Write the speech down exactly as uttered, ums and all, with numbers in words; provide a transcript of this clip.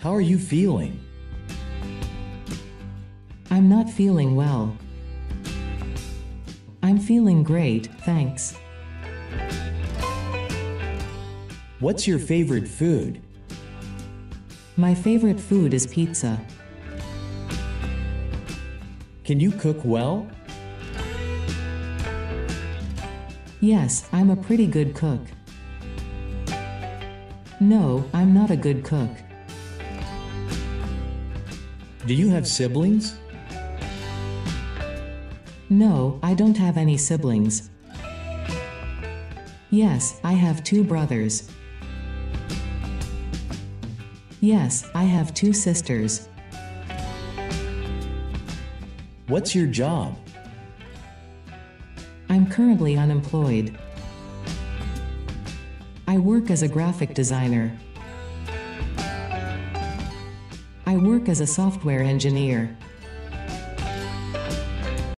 How are you feeling? I'm not feeling well. I'm feeling great, thanks. What's your favorite food? My favorite food is pizza. Can you cook well? Yes, I'm a pretty good cook. No, I'm not a good cook. Do you have siblings? No, I don't have any siblings. Yes, I have two brothers. Yes, I have two sisters. What's your job? I'm currently unemployed. I work as a graphic designer. I work as a software engineer.